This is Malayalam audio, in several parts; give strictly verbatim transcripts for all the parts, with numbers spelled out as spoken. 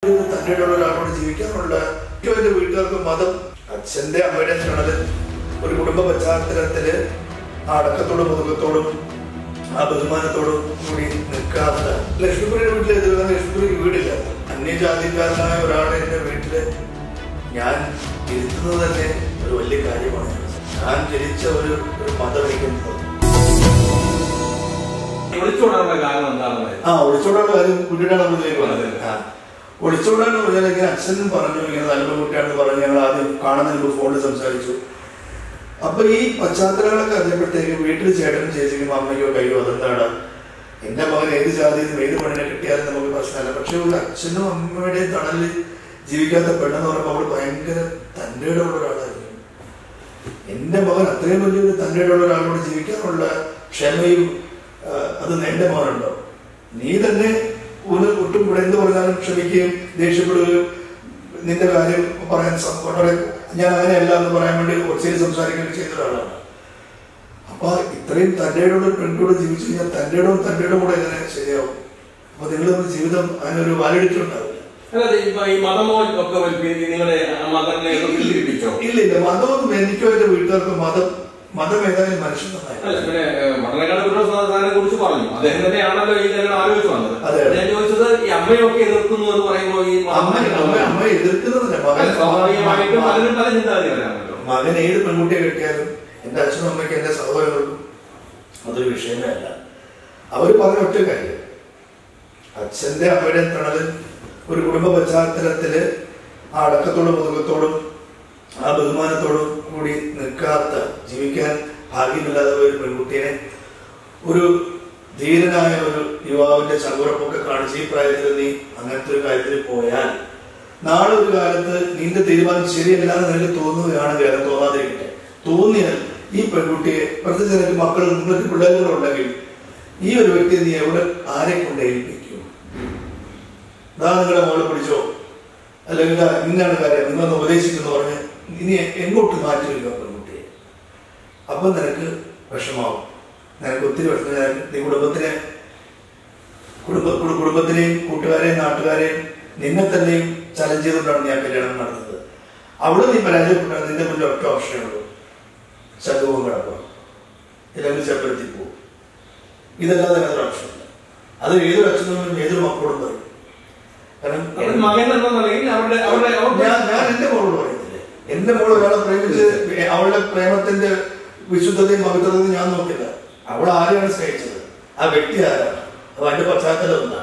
തന്നെയുള്ള ഒരാളോട് ജീവിക്കാനുള്ള എന്റെ വീട്ടുകാർക്ക് മതം അച്ഛന്റെ അമ്മയുടെ ചുണല് ഒരു കുടുംബ പശ്ചാത്തലത്തില് ആ അടക്കത്തോടും ഒതുക്കത്തോടും ആ ബഹുമാനത്തോടും കൂടി നിൽക്കാത്ത ലക്ഷ്മിപ്രിയുടെ വീട്ടിൽ ലക്ഷ്മിപ്രിയക്ക് വീടില്ല. അന്യജാതിക്കാരനായ ഒരാളെ എന്റെ വീട്ടില് ഞാൻ ഇരുത്തുന്നത് തന്നെ ഒരു വലിയ കാര്യമാണ്. ഞാൻ ജനിച്ച ഒരു ഒരു മതം എനിക്കുന്നത് ആ ഒളിച്ചോടാനുള്ള കാര്യം കുട്ടിയുടെ നമ്മളിലേക്ക് വന്നത്. ഒളിച്ചോടാന്ന് പറഞ്ഞാൽ അച്ഛനും പറഞ്ഞു ഇങ്ങനെ നല്ല കുട്ടിയാണെന്ന് പറഞ്ഞ് ഞങ്ങൾ ആദ്യം കാണുന്നതിന് മുമ്പ് ഫോണിൽ സംസാരിച്ചു. അപ്പൊ ഈ പശ്ചാത്തലങ്ങളൊക്കെ അറിഞ്ഞപ്പോഴത്തേക്ക് വീട്ടിൽ ചേട്ടനും ചേച്ചിക്കും അമ്മയ്ക്കോ കയ്യോ അതെന്താണ് എന്റെ മകൻ ഏത് ജാതിയും ഏത് പെണ്ണിനെ കിട്ടിയാലും നമുക്ക് പ്രശ്നമല്ല. പക്ഷെ ഒരു അച്ഛനും അമ്മയുടെയും തണലിൽ ജീവിക്കാത്ത പെണ്ണെന്ന് പറയുമ്പോൾ അവള് ഭയങ്കര തൻ്റെയുടെ ഉള്ള ഒരാളായിരുന്നു. എന്റെ മകൻ അത്രയും വലിയൊരു തൻ്റെയുടെ ഉള്ള ഒരാളോട് ജീവിക്കാനുള്ള ക്ഷമയും അത് എന്റെ മകനുണ്ടോ? നീ തന്നെ ഒരു ഒട്ടും ഇവിടെ എന്ത് പറഞ്ഞാലും ക്ഷമിക്കുകയും ദേഷ്യപ്പെടുകയും നിന്റെ കാര്യം പറയാൻ വളരെ ഞാൻ അങ്ങനെയല്ല എന്ന് പറയാൻ വേണ്ടി ഒച്ചയിൽ സംസാരിക്കുകയും ചെയ്ത ഒരാളാണ്. അപ്പൊ ഇത്രയും തൻ്റെയോട് പെൺകൂടെ ജീവിച്ചു കഴിഞ്ഞാൽ തൻ്റെയോടും തൻ്റെയോടും കൂടെ എങ്ങനെ ശരിയാവും? അപ്പൊ നിങ്ങൾ നമ്മുടെ ജീവിതം അതിനൊരു വാലിഡിറ്റി ഉണ്ടാവില്ല. ഇല്ല ഇല്ല മതമൊന്നും എനിക്കോ എന്റെ വീട്ടുകാർക്ക് മതം മതം ഏതായാലും മനുഷ്യൻ നന്നായി. അമ്മ എതിർക്കുന്നതല്ല. മകൻ ഏത് പെൺകുട്ടിയെ കെട്ടിയാലും എന്റെ അച്ഛനും അമ്മയ്ക്ക് എന്റെ സഹോദരങ്ങൾക്കും അതൊരു വിഷയമേ അല്ല. അവര് പറഞ്ഞ ഒറ്റ കാര്യം അച്ഛന്റെ അമ്മയുടെ തണലിൽ ഒരു കുടുംബ പശ്ചാത്തലത്തില് ആ അടക്കത്തോടും ഒതുക്കത്തോടും ആ ബഹുമാനത്തോടും കൂടി നിൽക്കാത്ത ജീവിക്കാൻ ഭാഗ്യമില്ലാത്ത ഒരു പെൺകുട്ടിയെ ഒരു ധീരനായ ഒരു യുവാവിന്റെ ചങ്കുറപ്പൊക്കെ കാണിച്ച് ഈ പ്രായത്തിൽ നീ അങ്ങനത്തെ ഒരു കാര്യത്തിൽ പോയാൽ നാളെ ഒരു കാലത്ത് നിന്റെ തീരുമാനം ശരിയല്ലാന്ന് നിനക്ക് തോന്നുകയാണെങ്കിൽ അത് തോന്നാതിരിക്കട്ടെ. തോന്നിയാൽ ഈ പെൺകുട്ടിയെ പ്രത്യേകിച്ച് നിനക്ക് മക്കൾ നിങ്ങൾക്ക് പിള്ളേരുകളുണ്ടെങ്കിൽ ഈ ഒരു വ്യക്തിയെ നീ എവിടെ ആരെ കൊണ്ട് ഏൽപ്പിക്കും? ഇതാ നിങ്ങളുടെ മോളെ പിടിച്ചോ അല്ലെങ്കിൽ ഇന്നാണ് കാര്യം നിങ്ങളൊന്ന് ഉപദേശിക്കുന്നു പറഞ്ഞ് ഇനി എങ്ങോട്ട് മാറ്റി വരിക പെൺകുട്ടിയെ. അപ്പൊ നിനക്ക് വിഷമാവും. നിനക്ക് ഒത്തിരി വിഷമം. നീ കുടുംബത്തിനെ കുടുംബ കുടുംബത്തിനെയും കൂട്ടുകാരെയും നാട്ടുകാരെയും നിന്നെ തന്നെയും ചലഞ്ച് ചെയ്തുകൊണ്ടാണ് ഞാൻ കല്യാണം നടത്തുന്നത്. അവിടെ നീ പരാജയപ്പെട്ടാൽ നിന്റെ മുന്നിൽ ഒറ്റ ഓപ്ഷനേ ഉള്ളൂ, ശത്രുവും കിടക്കുക ഇല്ലെങ്കിൽ ചെപ്പെടുത്തി പോകും. ഇതല്ലാതെ അതിനൊരു ഓപ്ഷനില്ല. അത് ഏതൊരു അച്ഛനും ഏതൊരു മക്കളോടും പറയും. കാരണം ഞാൻ എന്റെ മോളോട് പറയത്തില്ലേ, എന്റെ മോൾ ഒരാളെ പ്രേമിച്ച് അവളുടെ പ്രേമത്തിന്റെ വിശുദ്ധതയും പവിത്രതയും ഞാൻ നോക്കില്ല. അവൾ ആരെയാണ് സ്നേഹിച്ചത്, ആ വ്യക്തി ആരാണ്, അത് അതിന്റെ പശ്ചാത്തലം എന്താണ്.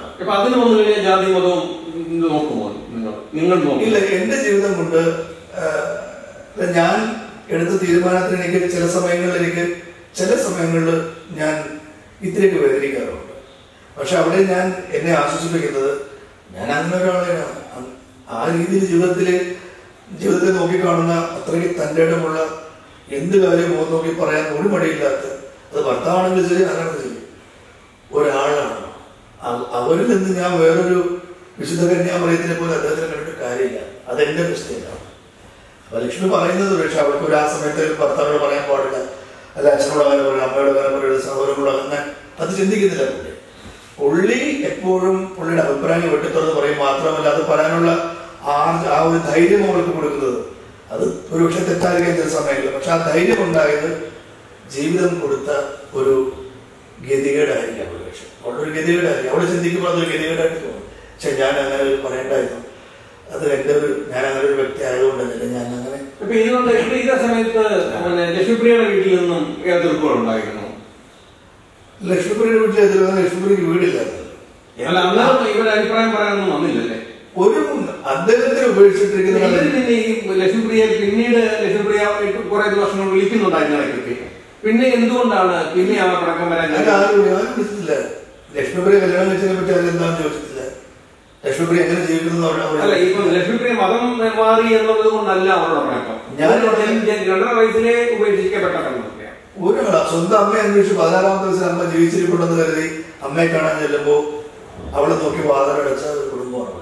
ഇല്ല, എന്റെ ജീവിതം കൊണ്ട് ഞാൻ എടുത്ത തീരുമാനത്തിന് എനിക്ക് ചില സമയങ്ങളിൽ എനിക്ക് ചില സമയങ്ങളിൽ ഞാൻ ഇത്തിരിയൊക്കെ വേദനിക്കാറുണ്ട്. പക്ഷെ അവിടെ ഞാൻ എന്നെ ആശ്വസിപ്പിക്കുന്നത് ഞാൻ അങ്ങനെ ഒരാളെയാണ്. ആ രീതിയിൽ ജീവിതത്തില് ജീവിതത്തെ നോക്കിക്കാണുന്ന അത്രയ്ക്ക് തൻ്റെ ഇടമുള്ള എന്ത് കാര്യം മുഖം നോക്കി പറയാൻ ഒരു മടിയില്ലാത്ത, അത് ഭർത്താവാണെങ്കിൽ ശരി ആരാണെന്ന് ശരി ഒരാളാണ്. അവരിൽ നിന്ന് ഞാൻ വേറൊരു വിശുദ്ധ കന്യാമറിയത്തിനെ പോലെ അദ്ദേഹത്തിനെ കണ്ടിട്ട് കാര്യമില്ല. അതെന്റെ മിസ്റ്റേക്കാണ്. അപ്പൊ ലക്ഷ്മി പറയുന്നത് പക്ഷെ അവൾക്ക് ഒരു ആ സമയത്ത് ഭർത്താവിനോട് പറയാൻ പാടില്ല, അല്ല അച്ഛനോട് അങ്ങനെ പറയും, അമ്മയോട് അങ്ങനെ പറയും, സഹോദരനോട് അങ്ങനെ അത് ചിന്തിക്കുന്നില്ല. പുള്ളി പുള്ളി എപ്പോഴും പുള്ളിയുടെ അഭിപ്രായം വെട്ടിത്തുറന്ന് പറയും. മാത്രമല്ല അത് പറയാനുള്ള ആ ആ ഒരു ധൈര്യം അവൾക്ക് കൊടുക്കുന്നത് അത് ഒരുപക്ഷെ തെറ്റായിരിക്കാൻ ചില സമയങ്ങളിൽ. പക്ഷെ ആ ധൈര്യം ഉണ്ടായത് ജീവിതം കൊടുത്ത ഒരു ഗതികേടായിരിക്കാം. ഒരുപക്ഷെ അവളൊരു ഗതികേടായിരിക്കും. അവള് ചിന്തിക്കുമ്പോൾ അതൊരു ഗതികേടായിട്ട് തോന്നും. പക്ഷെ ഞാൻ അങ്ങനെ പറയേണ്ടായിരുന്നു, അത് എന്റെ ഒരു ഞാൻ അങ്ങനെ ഒരു വ്യക്തി ആയതുകൊണ്ടല്ലേ ഞാൻ അങ്ങനെ. ഇതേ സമയത്ത് ലക്ഷ്മിപ്രിയയുടെ വീട്ടിൽ നിന്നും എതിർപ്പുകളുണ്ടായിരുന്നു. ലക്ഷ്മിപ്രിയയുടെ വീട്ടിൽ എതിർക്കുന്ന ലക്ഷ്മിപ്രിയക്ക് വീടില്ലായിരുന്നു. ഇവരുടെ അഭിപ്രായം പറയാനൊന്നും വന്നില്ലല്ലേ? ഒരു അദ്ദേഹത്തിന് ഉപേക്ഷിച്ചിരിക്കുന്ന ലക്ഷ്മിപ്രിയ പിന്നീട് ലക്ഷ്മിപ്രിയ കുറെ ദിവസങ്ങൾ വിളിക്കുന്നുണ്ടായിരുന്നു. പിന്നെ എന്തുകൊണ്ടാണ് പിന്നെ ആ പടക്കം വരാൻ? ആരും വിളിച്ചിട്ടില്ല. ലക്ഷ്മിപ്രിയ കല്യാണം കഴിച്ചതിനെ പറ്റി അതിലെന്താണെന്ന് ചോദിച്ചിട്ടില്ല. ലക്ഷ്മിപ്രിയ എങ്ങനെ ജീവിക്കുന്നു അല്ല, ഇപ്പൊ ലക്ഷ്മിപ്രിയ മതം മാറി എന്നുള്ളത് കൊണ്ടല്ല അവരുടെ പടക്കം. ഞാൻ രണ്ടര വയസ്സിലെ ഉപേക്ഷിക്കപ്പെട്ട ഒരു സ്വന്തം അമ്മയെ അന്വേഷിച്ച് പതിനാറാമത്തെ ദിവസം അമ്മ ജീവിച്ചിരിപ്പുണ്ടെന്ന് കരുതി അമ്മയെ കാണാൻ ചെല്ലുമ്പോ അവളെ നോക്കി വാതിലടച്ച ഒരു കുടുംബമാണ്.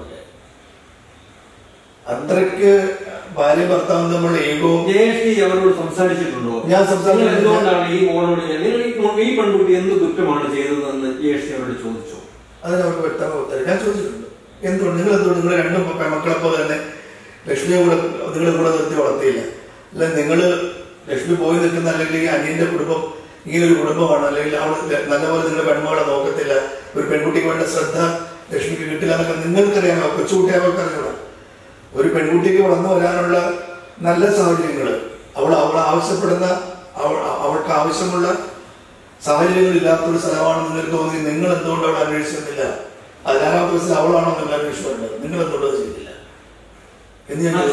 അത്രയ്ക്ക് ഭാര്യ ഭർത്താവും തമ്മിലുള്ള ഈഗോ. അവരോട് സംസാരിച്ചിട്ടുണ്ടോ? ഞാൻ സംസാരിച്ചത് എന്തുകൊണ്ടാണ് ഈ മോളോട് ഈ പെൺകുട്ടി എന്ത് കുറ്റമാണ് ചെയ്തതെന്ന് ജെ എസ് അവരോട് ചോദിച്ചു. അതിനവർക്ക് വ്യക്തമായ ഉത്തരം ഞാൻ ചോദിച്ചിട്ടുണ്ട്. എന്തുകൊണ്ട് നിങ്ങൾ എന്തുകൊണ്ട് നിങ്ങൾ രണ്ടും മക്കളെ പോലെ തന്നെ ലക്ഷ്മിയെ കൂടെ നിങ്ങളെ കൂടെ നിർത്തി വളർത്തിയില്ല? അല്ല നിങ്ങൾ ലക്ഷ്മി പോയി നിൽക്കുന്ന അല്ലെങ്കിൽ ഈ അനിയന്റെ കുടുംബം ഇങ്ങനെ ഒരു കുടുംബമാണ്, അല്ലെങ്കിൽ അവൾ നല്ലപോലെ നിങ്ങളുടെ പെൺമകളെ നോക്കത്തില്ല, ഒരു പെൺകുട്ടിക്ക് വേണ്ട ശ്രദ്ധ ലക്ഷ്മിക്ക് കിട്ടില്ല എന്നൊക്കെ നിങ്ങൾക്കറിയാമോ? കൊച്ചുകുട്ടി അവർക്ക് അറിയണം. ഒരു പെൺകുട്ടിക്ക് വളർന്നു വരാനുള്ള നല്ല സാഹചര്യങ്ങൾ, അവൾ അവൾ ആവശ്യപ്പെടുന്ന അവൾ അവൾക്ക് ആവശ്യമുള്ള സാഹചര്യങ്ങൾ ഇല്ലാത്തൊരു സ്ഥലമാണെന്ന് നിങ്ങൾക്ക് തോന്നി. നിങ്ങൾ എന്തുകൊണ്ട് അവൾ അന്വേഷിക്കുന്നില്ല? അതിനാറാമത്തെ ദിവസം അവളാണോ നിങ്ങൾ അന്വേഷിക്കേണ്ടത്? നിങ്ങൾ എന്തുകൊണ്ടത് ചെയ്തില്ല എന്ന് ഞാൻ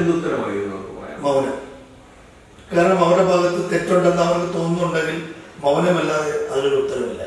മൗനം. കാരണം അവരുടെ ഭാഗത്ത് തെറ്റുണ്ടെന്ന് അവർക്ക് തോന്നുന്നുണ്ടെങ്കിൽ മൗനമല്ലാതെ അതിലൊരു ഉത്തരവില്ല.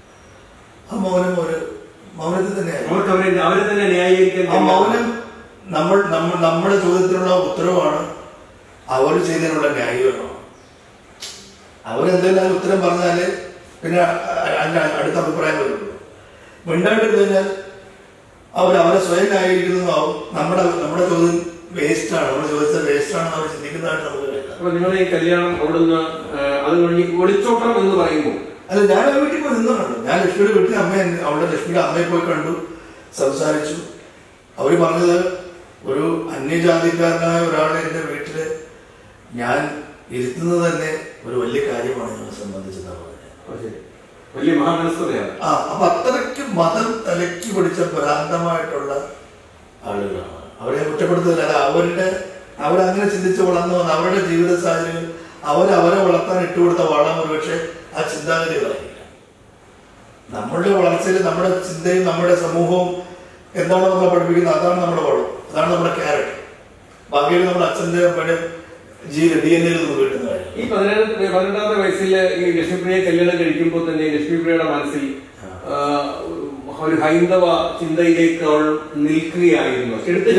ആ മൗനം ഒരു മൗനത്തിൽ തന്നെയാണ്. ആ മൗനം നമ്മൾ നമ്മൾ നമ്മുടെ ചോദ്യത്തിനുള്ള ഉത്തരവാണ്, അവർ ചെയ്തതിനുള്ള ന്യായീകരണമാണ്. അവരെന്തെങ്കിലും ഉത്തരം പറഞ്ഞാല് പിന്നെ അതിന്റെ അടുത്ത അഭിപ്രായം വരുള്ളൂ. മിണ്ടാണ്ട് കഴിഞ്ഞാൽ അവർ അവരെ സ്വയം ന്യായീകരിക്കുന്നതാവും. നമ്മുടെ നമ്മുടെ ചോദ്യം വേസ്റ്റ് ആണ്, നമ്മുടെ ചോദിച്ചത് വേസ്റ്റ് ആണെന്ന് അവർ ചിന്തിക്കുന്നതായിട്ട് നമുക്ക് കേൾക്കാം. നിങ്ങളുടെ ഈ കല്യാണം അവിടുന്ന് അത് കഴിഞ്ഞ് ഒളിച്ചോട്ടം എന്ന് പറയുമ്പോൾ അല്ല, ഞാൻ ആ വീട്ടിൽ പോയി നിന്നുണ്ട്. ഞാൻ ലക്ഷ്മിയുടെ വീട്ടിൽ അമ്മയെ അവളുടെ ലക്ഷ്മിയുടെ അമ്മയെ പോയി കണ്ടു, സംസാരിച്ചു. അവര് പറഞ്ഞത് ഒരു അന്യജാതിക്കാരനായ ഒരാളെ എന്റെ വീട്ടില് ഞാൻ ഇരുത്തുന്നത് തന്നെ ഒരു വലിയ കാര്യമാണ് ഞങ്ങളെ സംബന്ധിച്ചെന്നാണ് പറഞ്ഞത്. വലിയ മഹാമനസ്കതയാണ്. ആ അപ്പൊ അത്രയ്ക്ക് മതം തലക്കി പിടിച്ച ഭ്രാന്തമായിട്ടുള്ള ആളുകളാണ്. അവരെ കുറ്റപ്പെടുത്തുന്നില്ല. അല്ല, അവരുടെ അവരങ്ങനെ ചിന്തിച്ച് വളർന്നു വന്ന അവരുടെ ജീവിത സാഹചര്യങ്ങൾ അവരവരെ വളർത്താൻ ഇട്ടുകൊടുത്ത വളം ഒരുപക്ഷെ ആ ചിന്താഗതികളായിരിക്കാം. നമ്മളുടെ വളർച്ചയിൽ നമ്മുടെ ചിന്തയും നമ്മുടെ സമൂഹവും എന്താണോ നമ്മളെ പഠിപ്പിക്കുന്നത് അതാണ് നമ്മുടെ വളം, അതാണ് നമ്മുടെ ക്യാരക്ടർ. ബാക്കിയൊക്കെ നമ്മുടെ അച്ഛൻ്റെ അമ്മയുടെ ജീവിത ഡി എൻ എയിൽ നിന്ന് കിട്ടുന്ന കാര്യം. ഈ പതിനെട്ട് പതിനെട്ടാമത്തെ വയസ്സിൽ ഈ ലക്ഷ്മിപ്രിയെ കല്യാണം കഴിക്കുമ്പോൾ തന്നെ ലക്ഷ്മിപ്രിയയുടെ മനസ്സിൽ ഒരു ഹൈന്ദവ ചിന്തയിലേക്ക് അവൾ നിൽക്കുകയായിരുന്നു.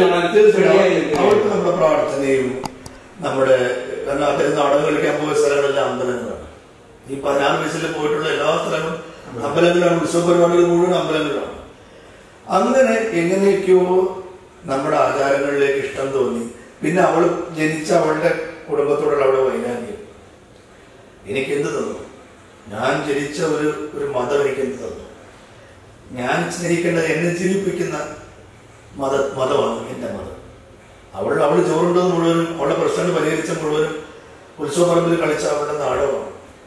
അവൾക്ക് നമ്മുടെ പ്രാർത്ഥനയും നമ്മുടെ അദ്ദേഹം നാടകം കളിക്കാൻ പോയ സ്ഥലങ്ങളെല്ലാം അമ്പലങ്ങളാണ്. ഈ പതിനാറ് വയസ്സിൽ പോയിട്ടുള്ള എല്ലാ സ്ഥലങ്ങളും അമ്പലങ്ങളാണ്. ഉത്സവ പരിപാടികൾ മുഴുവൻ അമ്പലങ്ങളാണ്. അങ്ങനെ എങ്ങനെയൊക്കെയോ നമ്മുടെ ആചാരങ്ങളിലേക്ക് ഇഷ്ടം തോന്നി. പിന്നെ അവൾ ജനിച്ച അവളുടെ കുടുംബത്തോടുള്ള അവിടെ വൈരാഗ്യം എനിക്കെന്ത് തന്നു? ഞാൻ ജനിച്ച ഒരു ഒരു മതം എനിക്കെന്ത് തന്നു? ഞാൻ സ്നേഹിക്കേണ്ടത് എന്നെ ജീവിപ്പിക്കുന്ന മത മതമാണ് എൻ്റെ മതം. അവൾ അവൾ ചോറുണ്ടത് മുഴുവനും അവളുടെ പ്രശ്നങ്ങൾ പരിഹരിച്ച മുഴുവനും ഉത്സവ പറമ്പിൽ കളിച്ച അവളുടെ നാടകമാണ്.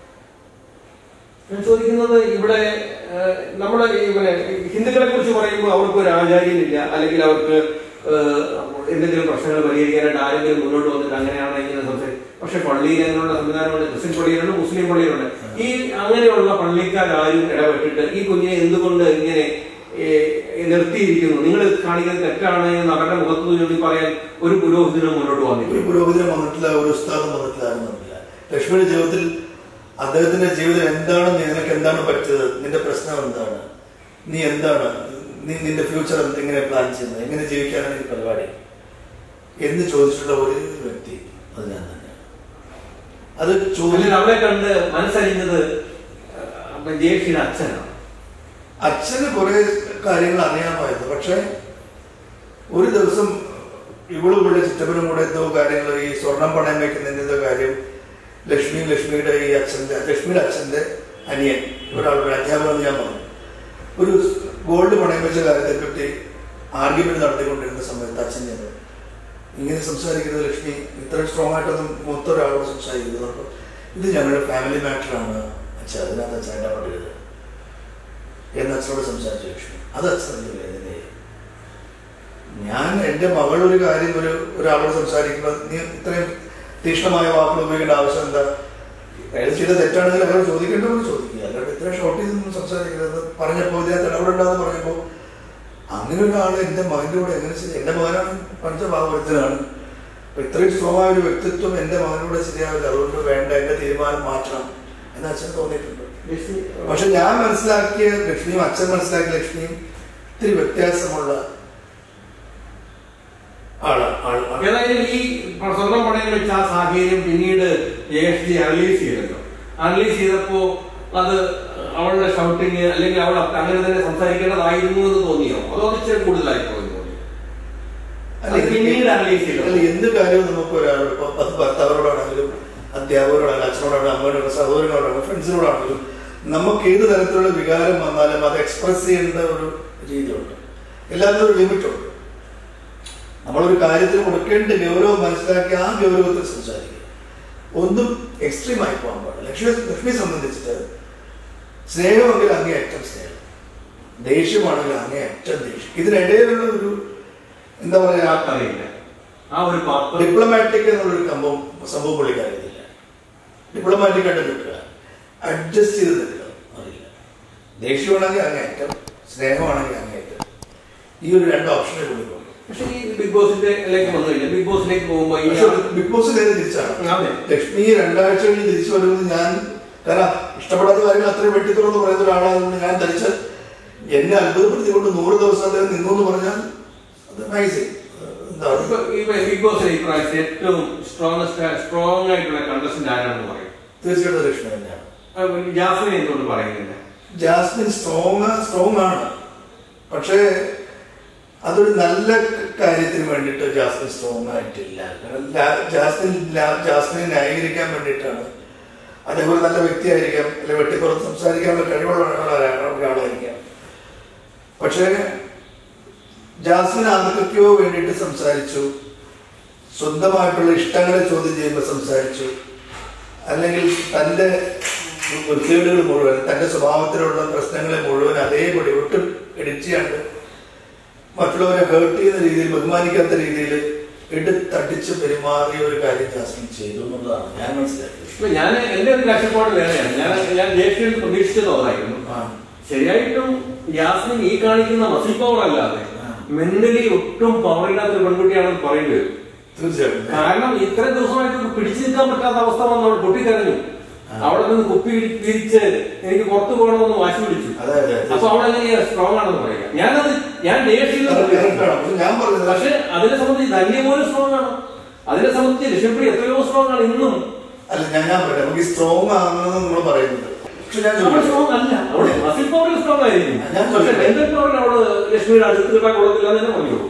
ഞാൻ ചോദിക്കുന്നത് ഇവിടെ നമ്മുടെ പിന്നെ ഹിന്ദുക്കളെ കുറിച്ച് പറയുമ്പോൾ അവർക്ക് ഒരു ആചാര്യനില്ല, അല്ലെങ്കിൽ അവർക്ക് എന്തെങ്കിലും പ്രശ്നങ്ങൾ പരിഹരിക്കാനായിട്ട് ആരെങ്കിലും മുന്നോട്ട് വന്നിട്ട് അങ്ങനെയാണ് ഇങ്ങനെ സംസാരിക്കും. പക്ഷെ പള്ളിയിൽ അങ്ങനെയുള്ള സംവിധാനമുണ്ട്. ക്രിസ്ത്യൻ പള്ളിയിലുണ്ട്, മുസ്ലിം പള്ളിയിലുണ്ട്. ഈ അങ്ങനെയുള്ള പള്ളിക്കാരും ഇടപെട്ടിട്ട് ഈ കുഞ്ഞിനെ എന്തുകൊണ്ട് ഇങ്ങനെ നിർത്തിയിരിക്കുന്നു, നിങ്ങൾ കാണിക്കുന്നത് തെറ്റാണ് എന്ന് അവരുടെ മുഖത്ത് ചൂണ്ടി പറയാൻ ഒരു പുരോഹിതനും മുന്നോട്ട് വന്നില്ല. ഒരു പുരോഹിതനും വന്നിട്ടില്ല, ഒരു ഉസ്താദും വന്നിട്ടില്ല, ആരും വന്നില്ല. ലക്ഷ്മിയുടെ ജീവിതത്തിൽ അദ്ദേഹത്തിന്റെ ജീവിതം എന്താണ്, നിനക്ക് എന്താണ് പറ്റിയത്, നിന്റെ പ്രശ്നം എന്താണ്, നീ എന്താണ്, നീ നിന്റെ ഫ്യൂച്ചർ എങ്ങനെ പ്ലാൻ ചെയ്യുന്നത്, എങ്ങനെ ജീവിക്കാനാണ് ഈ പരിപാടി എന്ന് ചോദിച്ചിട്ടുള്ള ഒരു വ്യക്തി അത് ഞാൻ തന്നെയാണ്. അത് അവളെ കണ്ട് മനസ്സറിഞ്ഞത് ജയേഷിയുടെ അച്ഛനാണ്. അച്ഛന് കുറെ കാര്യങ്ങൾ അറിയാമായിരുന്നു. പക്ഷെ ഒരു ദിവസം ഇവളും ഇവിടെ ചിറ്റപ്പനും കൂടെ എന്തോ കാര്യങ്ങൾ, ഈ സ്വർണം പണയം വയ്ക്കുന്നതിന്റെ എന്തോ കാര്യം ലക്ഷ്മി ലക്ഷ്മിയുടെ ഈ അച്ഛൻ്റെ ലക്ഷ്മിയുടെ അച്ഛൻ്റെ അനിയൻ ഒരാളുടെ അധ്യാപകൻ ഞാൻ പറഞ്ഞു, ഒരു ഗോൾഡ് പണയം വെച്ച കാര്യത്തെപ്പറ്റി ആർഗ്യുമെന്റ് നടത്തിക്കൊണ്ടിരുന്ന സമയത്ത് അച്ഛൻ ഞാൻ ഇങ്ങനെ സംസാരിക്കുന്നത് ലക്ഷ്മി ഇത്രയും സ്ട്രോങ് ആയിട്ടൊന്നും മൊത്തം ഒരാളോട് സംസാരിക്കുന്നത്. അപ്പോൾ ഇത് ഞങ്ങളുടെ ഫാമിലി മാറ്ററാണ് അച്ഛൻ, അതിനകത്ത് അച്ഛൻ ഇടപെടരുത് എന്ന് അച്ഛനോട് സംസാരിച്ചു ലക്ഷ്മി. അത് അച്ഛൻ വേദനയായി. ഞാൻ എൻ്റെ മകളൊരു കാര്യം ഒരു ഒരാളോട് സംസാരിക്കുമ്പോൾ നീ ഇത്രയും തീക്ഷ്ണമായ വാക്കുകൾ ഉപയോഗിക്കേണ്ട ആവശ്യം എന്താ? അയാൾ ചെയ്ത തെറ്റാണെങ്കിൽ അയാൾ ചോദിക്കേണ്ടവർ ചോദിക്കുക, അല്ലാണ്ട് ഇത്രയും ഷോർട്ട് ചെയ്തൊന്നും സംസാരിക്കരുത് പറഞ്ഞപ്പോൾ ഇതിനകത്ത് ഇടപെടേണ്ടതെന്ന് പറഞ്ഞപ്പോൾ അങ്ങനെ ഒരാൾ എൻ്റെ മകൻ്റെ കൂടെ എങ്ങനെ ശരി? എൻ്റെ മകനാണ് പഞ്ചഭാവത്തിലാണ്. അപ്പൊ ഇത്രയും സ്ട്രോങ് ആയ ഒരു വ്യക്തിത്വം എൻ്റെ മകനൂടെ ശരിയാവില്ല, അതുകൊണ്ട് വേണ്ട, എൻ്റെ തീരുമാനം മാറ്റണം എന്ന് അച്ഛൻ തോന്നിയിട്ടുണ്ട്. പക്ഷെ ഞാൻ മനസ്സിലാക്കിയ ലക്ഷ്മിയും അച്ഛൻ മനസ്സിലാക്കിയ ലക്ഷ്മിയും ഇത്തിരി വ്യത്യാസമുള്ള ഏതായാലും ഈ സ്വർണം പണയം വെച്ച ആ സാഹചര്യം പിന്നീട് ജയശ്രീ അനലൈസ് ചെയ്തല്ലോ. അനലൈസ് ചെയ്തപ്പോ അത് അവളുടെ ഷൗട്ടിങ് അല്ലെങ്കിൽ അവൾ അങ്ങനെ തന്നെ സംസാരിക്കേണ്ടതായിരുന്നു എന്ന് തോന്നിയോ, അതോ ഇച്ചിരി കൂടുതലായി തോന്നി? പിന്നീട് അനലൈസ് ചെയ്തത് എന്ത് കാര്യവും നമുക്ക് ഒരാളോട് അത് ഭർത്താവരോടാണെങ്കിലും അധ്യാപകരോടാണെങ്കിലും അച്ഛനോടാണെങ്കിലും അമ്മയോടാണെങ്കിലും സഹോദരനോടാണെങ്കിലും ഫ്രണ്ട്സിനോടാണെങ്കിലും നമുക്ക് ഏത് തരത്തിലുള്ള വികാരം വന്നാലും അത് എക്സ്പ്രസ് ചെയ്യേണ്ട ഒരു രീതിയുണ്ട്. എല്ലാത്തിനും ഒരു ലിമിറ്റുണ്ട്. നമ്മളൊരു കാര്യത്തിന് കൊടുക്കേണ്ട ഗൗരവം മനസ്സിലാക്കി ആ ഗൗരവത്തിൽ സംസാരിക്കുക. ഒന്നും എക്സ്ട്രീമായി പോകാൻ പാടില്ല. ലക്ഷ്മി ലക്ഷ്മിയെ സംബന്ധിച്ചിട്ട് സ്നേഹമെങ്കിൽ അങ്ങേയറ്റം സ്നേഹം, ദേഷ്യമാണെങ്കിൽ അങ്ങേയറ്റം ദേഷ്യം. ഇതിനിടയിലുള്ള ഒരു എന്താ പറയാ ഡിപ്ലോമാറ്റിക് എന്നുള്ളൊരു സംഭവം സംഭവം പുള്ളിക്കാരില്ല. ഡിപ്ലോമാറ്റിക് ആയിട്ട് നിൽക്കുക, അഡ്ജസ്റ്റ് ചെയ്ത് നിൽക്കുക അറിയില്ല. ദേഷ്യമാണെങ്കിൽ അങ്ങേയറ്റം, സ്നേഹമാണെങ്കിൽ അങ്ങേയറ്റം. ഈ ഒരു രണ്ട് ഓപ്ഷനെ പുള്ളിക്കുള്ളൂ. പക്ഷെ ഈ ബിഗ് ബോസിലേക്ക് വന്നു കഴിഞ്ഞാൽ ബിഗ് ബോസിലേക്ക് പോകുമ്പോൾ ബിഗ് ബോസ് നേരെ തിരിച്ചാണ്. ലക്ഷ്മി രണ്ടാഴ്ച കഴിഞ്ഞ് തിരിച്ചു വരുന്നത് ഞാൻ കാരണം ഇഷ്ടപ്പെടാത്ത കാര്യങ്ങൾ അത്രയും വെട്ടിത്തുറന്ന് പറയുന്ന ഒരാളായതുകൊണ്ട് ഞാൻ ധരിച്ച് എന്നെ അത്ഭുതപ്പെടുത്തിക്കൊണ്ട് നൂറ് ദിവസം അദ്ദേഹം നിന്നു എന്ന് പറഞ്ഞാൽ അത് നൈസിങ്. ബിഗ് ബോസിലെ ഈ പ്രാവശ്യം ഏറ്റവും സ്ട്രോങ്ങസ്റ്റ് സ്ട്രോങ് ആയിട്ടുള്ള കണ്ടസ്റ്റന്റ് ആരാണെന്ന് പറയും? തീർച്ചയായിട്ടും ലക്ഷ്മി തന്നെയാണ്. ജാസ്മിൻ എന്തുകൊണ്ട് പറയുന്നില്ല? ജാസ്മിൻ സ്ട്രോങ് സ്ട്രോങ് ആണ്, പക്ഷേ അതൊരു നല്ല കാര്യത്തിന് വേണ്ടിയിട്ട് ജാസ്മിൻ സ്ട്രോങ് ആയിട്ടില്ല. കാരണം ജാസ്മിൻ ജാസ്മിനെ ന്യായീകരിക്കാൻ വേണ്ടിയിട്ടാണ്. അതേപോലെ നല്ല വ്യക്തിയായിരിക്കാം, അല്ലെ വെട്ടിപ്പുറത്ത് സംസാരിക്കാനുള്ള കഴിവുള്ള ഒരാളായിരിക്കാം. പക്ഷേ ജാസ്മിൻ ആർക്കൊക്കെയോ വേണ്ടിയിട്ട് സംസാരിച്ചു, സ്വന്തമായിട്ടുള്ള ഇഷ്ടങ്ങളെ ചോദ്യം ചെയ്യുമ്പോൾ സംസാരിച്ചു, അല്ലെങ്കിൽ തൻ്റെ വൃത്തികേടുകൾ മുഴുവൻ, തൻ്റെ സ്വഭാവത്തിലുള്ള പ്രശ്നങ്ങളെ മുഴുവൻ അതേപടി ഒട്ടും എഡിറ്റ് മറ്റുള്ളവരെ ഹേർട്ട് ചെയ്യുന്ന രീതിയിൽ, ബഹുമാനിക്കാത്ത രീതിയിൽ എടുത്തടിച്ച് പെരുമാറിയ ഒരു കാര്യം ജാസ്മിൻ ചെയ്തു എന്നുള്ളതാണ് ഞാൻ മനസ്സിലാക്കിയത്. ഞാൻ എന്റെ ഒരു കാഴ്ചപ്പാട് വേറെയാണ്. ഞാൻ ഞാൻ ദേഷ്യത്തിൽ പ്രതീക്ഷിച്ചതായിരുന്നു. ശരിയായിട്ടും ജാസ്മിൻ ഈ കാണിക്കുന്ന മസിൽ പവർ അല്ലാതെ മെന്റലി ഒട്ടും പവറില്ലാത്ത പെൺകുട്ടിയാണെന്ന് പറയേണ്ടി വരും. തീർച്ചയായിട്ടും. കാരണം ഇത്രയും ദിവസമായിട്ട് പിടിച്ചു നിൽക്കാൻ പറ്റാത്ത അവസ്ഥ വന്ന് അവൾ പൊട്ടിക്കരഞ്ഞു. അവിടെ നിന്ന് കുപ്പി തിരിച്ച് എനിക്ക് പുറത്തു പോകണമെന്ന് വാശി പിടിച്ചു. അപ്പൊ അവിടെ എങ്ങനെയാ സ്ട്രോങ് ആണെന്ന് പറയാം. ഞാനത് ഞാൻ ദേഷ്യം, പക്ഷെ അതിനെ സംബന്ധിച്ച് ധന്യ പോലും സ്ട്രോങ് ആണ്. അതിനെ സംബന്ധിച്ച് ലക്ഷ്മിപ്രിയ എത്രയോ സ്ട്രോങ് ആണ് ഇന്നും. അല്ല ഞാൻ ഞാൻ പറയാം, നമുക്ക് സ്ട്രോങ് ആണെന്ന് നമ്മൾ പറയുന്നത്, പക്ഷെ ഞാൻ സ്ട്രോങ് അല്ല. അവിടെ മസിൽ പവറിൽ സ്ട്രോങ് ആയിരിക്കും, പക്ഷെ മെന്റൽ പവറിൽ അവള് ലക്ഷ്മിയുടെ അടുത്ത് കിട്ടാൻ കൊള്ളത്തില്ല എന്ന് തന്നെ പറയുള്ളൂ.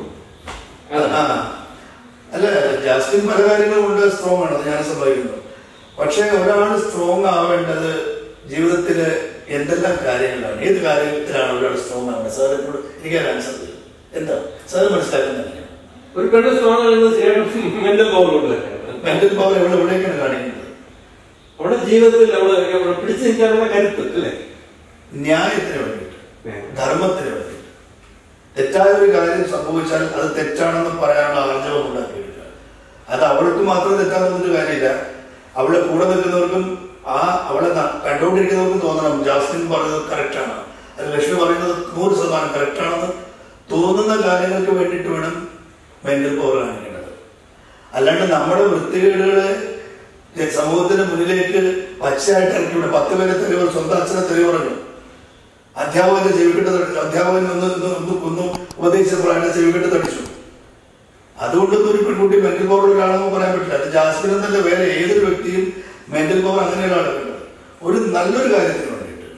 അല്ല, ജാസ്മിൻ പല കാര്യങ്ങളും കൊണ്ട് സ്ട്രോങ് ആണ്, ഞാൻ സമ്മതിക്കുന്നു. പക്ഷെ ഒരാൾ സ്ട്രോങ് ആവേണ്ടത് ജീവിതത്തില് എന്തെല്ലാം കാര്യങ്ങളാണ്, ഏത് കാര്യത്തിലാണ് ഒരാൾ സ്ട്രോങ് ആവേണ്ടത്? സാർ എന്നോട് എനിക്ക് ആൻസർ തരും. എന്താ സാർ മനസ്സിലാക്കുന്നത്? ഒരു പെണ്ണ് സ്ട്രോങ് ആകുന്നത് മെന്റൽ പവർ കൊണ്ട്. മെന്റൽ പവർ എവിടെ എവിടേക്കാണ് കാണിക്കുന്നത്? അവിടെ ജീവിതത്തിൽ അവള് പിടിച്ചു നിൽക്കാനുള്ള കരുത്ത് അല്ലേ? ന്യായത്തിന് വേണ്ടിയിട്ട്, ധർമ്മത്തിന് വേണ്ടിയിട്ട്. തെറ്റായ ഒരു കാര്യം സംഭവിച്ചാൽ അത് തെറ്റാണെന്ന് പറയാനുള്ള ആർജവം ഉണ്ടാക്കിയെടുക്കുക. അത് അവൾക്ക് മാത്രം തെറ്റാണെന്നൊരു കാര്യമില്ല, അവളെ കൂടെ നിൽക്കുന്നവർക്കും ആ അവളെ കണ്ടുകൊണ്ടിരിക്കുന്നവർക്കും തോന്നണം ജാസ്മിൻ പറയുന്നത് കറക്റ്റാണ്, അത് ലക്ഷ്മി പറയുന്നത് നൂറ് ശതമാനം കറക്റ്റാണെന്ന് തോന്നുന്ന കാര്യങ്ങൾക്ക് വേണ്ടിയിട്ട് വേണം മെന്റൽ പവർ കാണിക്കേണ്ടത്. അല്ലാണ്ട് നമ്മുടെ വൃത്തികേടുകളെ സമൂഹത്തിന് മുന്നിലേക്ക് പച്ചയായിട്ട് ഇറക്കിവിടെ പത്ത് പേരെ തെരുവ്, സ്വന്തം അച്ഛനെ തെരുവ് പറഞ്ഞു, അധ്യാപകന്റെ ചെവിക്കെട്ട് അധ്യാപകൻ ഒന്ന് ഒന്ന് ഒന്ന് ഉപദേശിച്ചപ്പോൾ അയാളുടെ ചെവിക്കെട്ട് തടിച്ചു. അതുകൊണ്ടൊന്നും ഒരു പെൺകുട്ടി മെന്റൽ പവർ ഒരാളെന്ന് പറയാൻ പറ്റില്ല. അത് ജാസ്മിൻ എന്നല്ല, വേറെ ഏതൊരു വ്യക്തിയും മെന്റൽ പവർ അങ്ങനെയാണ് വേണ്ടത്. ഒരു നല്ലൊരു കാര്യത്തിന് വേണ്ടിയിട്ട്,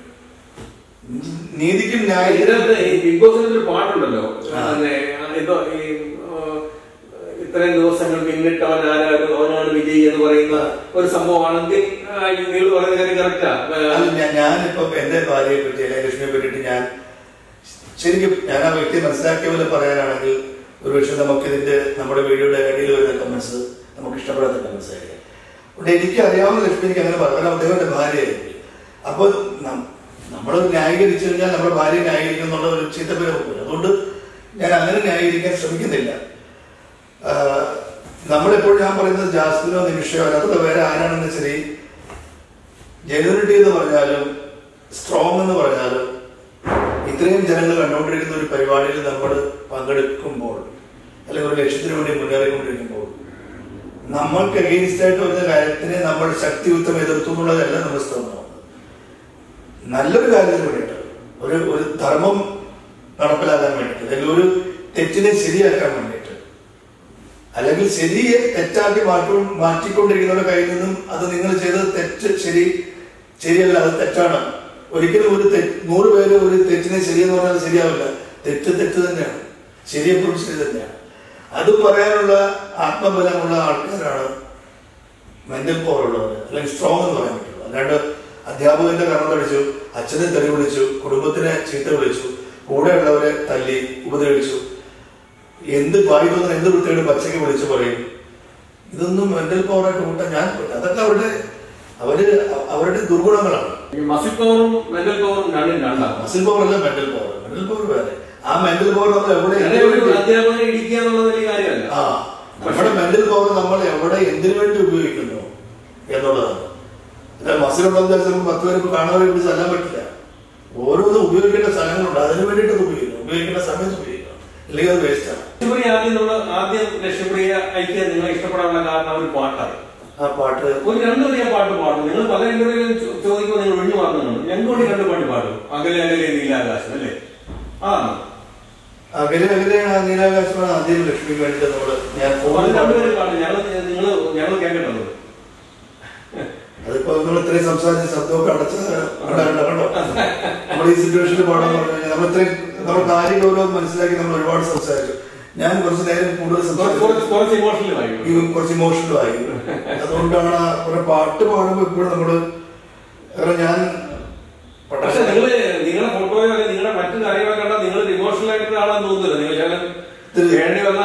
നീതിക്കും ന്യായത്തിനും. ബിഗ് ബോസിന്റെ ഒരു പാട്ടുണ്ടല്ലോ, എന്തോ ഇത്രയും ദിവസങ്ങൾ പിന്നിട്ട് അവൻ ആരാണ് അവനാണ് വിജയി എന്ന് പറയുന്ന ഒരു സംഭവമാണെങ്കിൽ നിങ്ങൾ പറയുന്ന കാര്യം കറക്റ്റാ. ഞാനിപ്പോ എന്റെ ഭാര്യയെ പറ്റി അല്ലെങ്കിൽ ലക്ഷ്മിയെ പറ്റിയിട്ട് ഞാൻ ശരിക്കും ഞാൻ ആ വ്യക്തിയെ മനസ്സിലാക്കിയ പോലെ പറയാനാണെങ്കിൽ ഒരുപക്ഷെ നമുക്കിതിന്റെ നമ്മുടെ വീഡിയോയുടെ ഇടയിൽ വരുന്ന കമന്റ്സ് നമുക്ക് ഇഷ്ടപ്പെടാത്ത കമന്റ്സ് ആയിരിക്കും. അതുകൊണ്ട് എനിക്ക് അറിയാവുന്ന ലക്ഷ്മി എനിക്ക് അങ്ങനെ പറയാം, അദ്ദേഹം എന്റെ ഭാര്യയായിരിക്കും. അപ്പൊ നമ്മൾ ന്യായീകരിച്ചു കഴിഞ്ഞാൽ നമ്മുടെ ഭാര്യയെ ന്യായീകരിക്കും എന്നുള്ള ഒരു ചീത്തപ്പേര് പോലും. അതുകൊണ്ട് ഞാൻ അങ്ങനെ ന്യായീകരിക്കാൻ ശ്രമിക്കുന്നില്ല. നമ്മളെപ്പോഴും ഞാൻ പറയുന്നത് ജാസ്മിനോ നിമിഷയോ അല്ലാതെ വേറെ ആരാണെന്ന് ശരി, ജെനുവിനിറ്റി എന്ന് പറഞ്ഞാലും സ്ട്രോങ് എന്ന് പറഞ്ഞാലും ഇത്രയും ജനങ്ങൾ കണ്ടുകൊണ്ടിരിക്കുന്ന ഒരു പരിപാടിയിൽ നമ്മൾ പങ്കെടുക്കുമ്പോൾ അല്ലെങ്കിൽ ഒരു ലക്ഷ്യത്തിന് വേണ്ടി മുന്നേറിക്കൊണ്ടിരിക്കുമ്പോൾ നമ്മൾക്ക് അഗെയിൻസ്റ്റ് ആയിട്ട് വരുന്ന കാര്യത്തിനെ നമ്മൾ ശക്തിയുക്തം എതിർത്തു എന്നുള്ളതല്ല നമ്മൾ സ്ട്രോങ് ആവുന്നത്. നല്ലൊരു കാര്യത്തിന് വേണ്ടിയിട്ട്, ഒരു ഒരു ധർമ്മം നടപ്പിലാക്കാൻ വേണ്ടിയിട്ട്, അല്ലെങ്കിൽ ഒരു തെറ്റിനെ ശരിയാക്കാൻ വേണ്ടിയിട്ട്, അല്ലെങ്കിൽ ശരിയെ തെറ്റാക്കി മാറ്റി മാറ്റിക്കൊണ്ടിരിക്കുന്നവരുടെ കയ്യിൽ നിന്നും അത് നിങ്ങൾ ചെയ്തത് തെറ്റ് ശരി ശരിയല്ല, അത് തെറ്റാണ്. ഒരിക്കലും ഒരു തെ നൂറ് പേര് ഒരു തെറ്റിനെ ശരിയെന്ന് പറഞ്ഞാൽ ശരിയാവില്ല. തെറ്റ് തെറ്റ് തന്നെയാണ്, ശരിയെപ്പോഴും ശരി തന്നെയാണ്. അത് പറയാനുള്ള ആത്മബലമുള്ള ആൾക്കാരാണ് മെന്റൽ പവർ ഉള്ളവർ, അല്ലെങ്കിൽ സ്ട്രോങ് എന്ന് പറയാൻ പറ്റുള്ളൂ. അല്ലാണ്ട് അധ്യാപകന്റെ കർണം തടിച്ചു, അച്ഛനെ തെറി വിളിച്ചു, കുടുംബത്തിനെ ചീത്ത വിളിച്ചു, കൂടെയുള്ളവരെ തല്ലി ഉപദ്രവിച്ചു, എന്ത് വായി തോന്നുന്ന എന്ത് വൃത്തിയോട് പച്ചയ്ക്ക് വിളിച്ചു പറയും. ഇതൊന്നും മെന്റൽ പവറായിട്ട് കൂട്ടാൻ ഞാൻ അതൊക്കെ അവരുടെ അവര് അവരുടെ ദുർഗുണങ്ങളാണ്. മസിൽ പവറും മെന്റൽ പവറും മസിൽ പവർ അല്ല മെന്റൽ പവർ. മെന്റൽ പവർ വേറെ. ആ മെന്റൽ പവർ നമ്മൾ എവിടെ ആ നമ്മുടെ മെന്റൽ പവർ നമ്മൾ എവിടെ എന്തിനു വേണ്ടി ഉപയോഗിക്കുന്നു എന്നുള്ളതാണ്. അല്ല മസിലുണ്ടെന്ന് വെച്ചാൽ നമുക്ക് പത്ത് പേർക്ക് കാണാതെ പിടിച്ച് തല്ലാൻ പറ്റില്ല. ഓരോന്നും ഉപയോഗിക്കേണ്ട സ്ഥലങ്ങളുണ്ട്, അതിനു വേണ്ടിയിട്ട് ഉപയോഗിക്കണം, ഉപയോഗിക്കേണ്ട സമയത്ത് ഉപയോഗിക്കണം, ഇല്ലെങ്കിൽ അത് വേസ്റ്റാണ്. ആദ്യം നമ്മൾ ആദ്യം ലക്ഷ്മിപ്രിയ ഐക്യ നിങ്ങളെ ഇഷ്ടപ്പെടാനുള്ള കാരണം ഒരു പാട്ടാണ്. ആ പാട്ട് ഒരു രണ്ടു മണി ആ പാട്ട് പാടും. നിങ്ങൾ പല ഇന്റർവ്യൂവിലും ചോദിക്കുമ്പോൾ നിങ്ങൾ ഒഴിഞ്ഞു മാറുന്നുണ്ട്. ഞങ്ങൾക്ക് വേണ്ടി രണ്ട് പാട്ട് പാടും. അകലെ അകലെ നീലാകാശം അല്ലേ? അതാണ് അകലെ അകലെ നീലാകാശമാണ് ആദ്യം ലക്ഷ്മിക്ക് വേണ്ടിയിട്ട് നമ്മള് ഞാൻ രണ്ടുപേരും പാടും. ഞങ്ങൾ നിങ്ങൾ ഞങ്ങൾ കേൾക്കേണ്ടത് അതിപ്പോ നമ്മൾ ഇത്രയും സംസാരിച്ച ശബ്ദമൊക്കെ അടച്ച കണ്ടോ നമ്മൾ ഈ സിറ്റുവേഷനിൽ പാടാൻ പറഞ്ഞു കഴിഞ്ഞാൽ നമ്മൾ ഇത്രയും നമ്മൾ കാര്യം ഗൗരവം മനസ്സിലാക്കി നമ്മൾ ഒരുപാട് സംസാരിച്ചു. ഞാൻ കുറച്ച് നേരം കൂടുതൽ സംസാരിച്ചു, കുറച്ച് ഇമോഷണലും ആയി. അതുകൊണ്ടാണ് കുറെ പാട്ട് പാടുമ്പോ ഇപ്പോഴും നമ്മള് ഞാൻ പക്ഷെ നിങ്ങള് നിങ്ങളുടെ ഫോട്ടോയോ അല്ലെങ്കിൽ നിങ്ങളുടെ മറ്റു കാര്യങ്ങളെ കണ്ടാൽ നിങ്ങൾ ഇമോഷണൽ ആയിട്ടുള്ള ആളാന്ന് തോന്നുന്നില്ല. നിങ്ങൾ വേണ്ടി വന്ന